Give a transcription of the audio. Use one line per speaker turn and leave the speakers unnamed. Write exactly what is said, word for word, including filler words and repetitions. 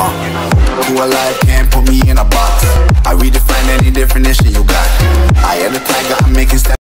Uh, who alive can't put me in a box. I redefine any definition you got. I am the tiger, I'm making steps.